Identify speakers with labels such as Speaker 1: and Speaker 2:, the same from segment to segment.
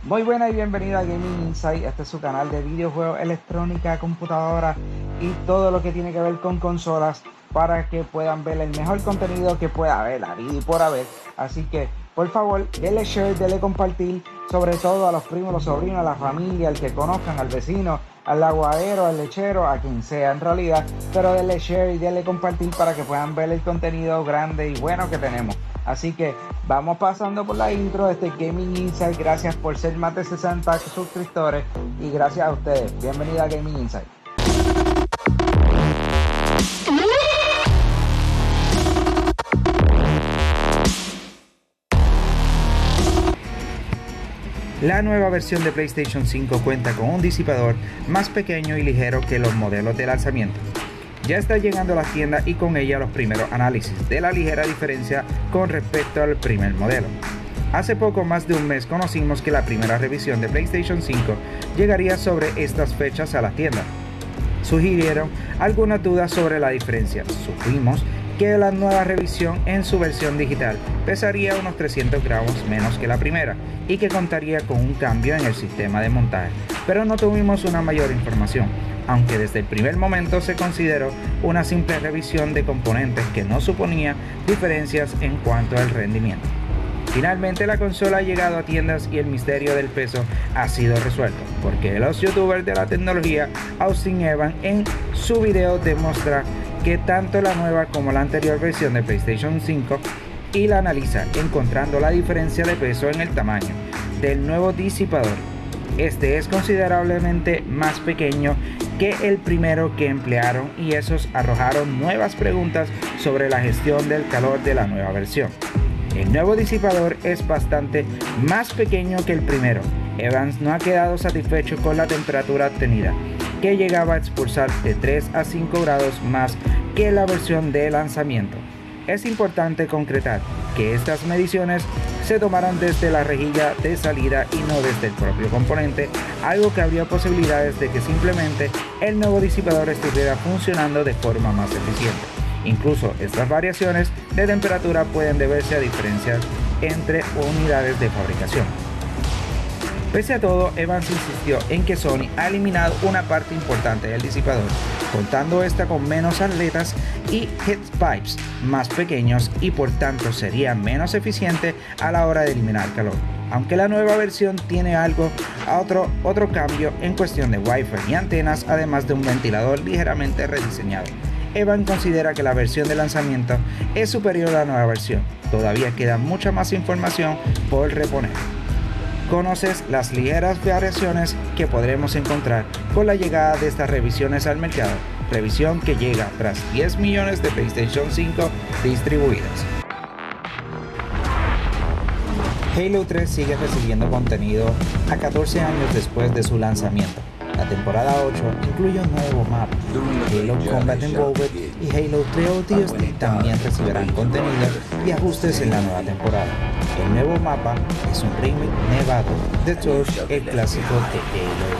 Speaker 1: Muy buena y bienvenida a Gaming Insight. Este es su canal de videojuegos, electrónica, computadora y todo lo que tiene que ver con consolas para que puedan ver el mejor contenido que pueda haber, y por haber. Así que, por favor, denle share, denle compartir, sobre todo a los primos, los sobrinos, a la familia, al que conozcan, al vecino, al aguadero, al lechero, a quien sea en realidad. Pero denle share y denle compartir para que puedan ver el contenido grande y bueno que tenemos. Así que vamos pasando por la intro de este Gaming Insight. Gracias por ser más de 60 suscriptores y gracias a ustedes. Bienvenida a Gaming Insight. La nueva versión de PlayStation 5 cuenta con un disipador más pequeño y ligero que los modelos de lanzamiento. Ya está llegando a las tiendas y con ella los primeros análisis de la ligera diferencia con respecto al primer modelo. Hace poco más de un mes conocimos que la primera revisión de PlayStation 5 llegaría sobre estas fechas a las tiendas. Sugirieron algunas dudas sobre la diferencia. Supimos que la nueva revisión en su versión digital pesaría unos 300 gramos menos que la primera y que contaría con un cambio en el sistema de montaje, pero no tuvimos una mayor información, aunque desde el primer momento se consideró una simple revisión de componentes que no suponía diferencias en cuanto al rendimiento. Finalmente la consola ha llegado a tiendas y el misterio del peso ha sido resuelto, porque los youtubers de la tecnología Austin Evan en su video demuestra que tanto la nueva como la anterior versión de PlayStation 5 y la analiza, encontrando la diferencia de peso en el tamaño del nuevo disipador. Este es considerablemente más pequeño que el primero que emplearon y esos arrojaron nuevas preguntas sobre la gestión del calor de la nueva versión. El nuevo disipador es bastante más pequeño que el primero. Evans no ha quedado satisfecho con la temperatura obtenida, que llegaba a expulsar de 3 a 5 grados más que la versión de lanzamiento. Es importante concretar que estas mediciones se tomaron desde la rejilla de salida y no desde el propio componente, algo que habría posibilidades de que simplemente el nuevo disipador estuviera funcionando de forma más eficiente. Incluso estas variaciones de temperatura pueden deberse a diferencias entre unidades de fabricación. Pese a todo, Evans insistió en que Sony ha eliminado una parte importante del disipador, contando esta con menos aletas y headpipes más pequeños y por tanto sería menos eficiente a la hora de eliminar calor. Aunque la nueva versión tiene otro cambio en cuestión de Wi-Fi y antenas, además de un ventilador ligeramente rediseñado. Evan considera que la versión de lanzamiento es superior a la nueva versión. Todavía queda mucha más información por reponer. ¿Conoces las ligeras variaciones que podremos encontrar con la llegada de estas revisiones al mercado? Revisión que llega tras 10 millones de PlayStation 5 distribuidas. Halo 3 sigue recibiendo contenido a 14 años después de su lanzamiento. La temporada 8 incluye un nuevo mapa. Halo Combat Evolved y Halo 3 ODST también recibirán contenido y ajustes en la nueva temporada. El nuevo mapa es un remake nevado de Torch, el clásico de Halo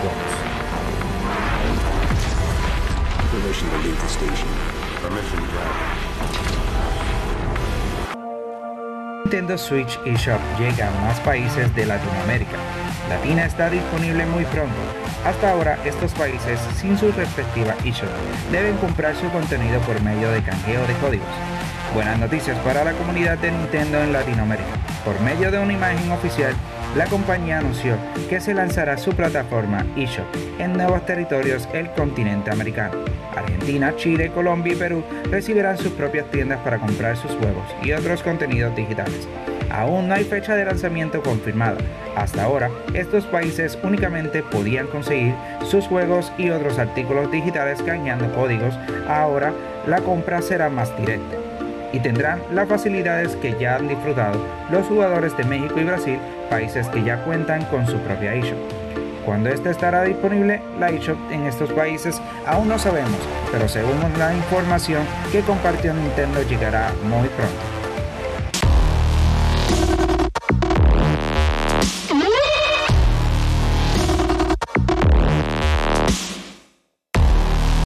Speaker 1: 2. Nintendo Switch eShop llega a más países de Latinoamérica. Latina está disponible muy pronto. Hasta ahora, estos países, sin su respectiva eShop, deben comprar su contenido por medio de canjeo de códigos. Buenas noticias para la comunidad de Nintendo en Latinoamérica. Por medio de una imagen oficial, la compañía anunció que se lanzará su plataforma eShop en nuevos territorios del continente americano. Argentina, Chile, Colombia y Perú recibirán sus propias tiendas para comprar sus juegos y otros contenidos digitales. Aún no hay fecha de lanzamiento confirmada. Hasta ahora, estos países únicamente podían conseguir sus juegos y otros artículos digitales canjeando códigos. Ahora, la compra será más directa y tendrán las facilidades que ya han disfrutado los jugadores de México y Brasil, países que ya cuentan con su propia eShop. Cuando esta estará disponible, la eShop en estos países aún no sabemos, pero según la información que compartió Nintendo llegará muy pronto.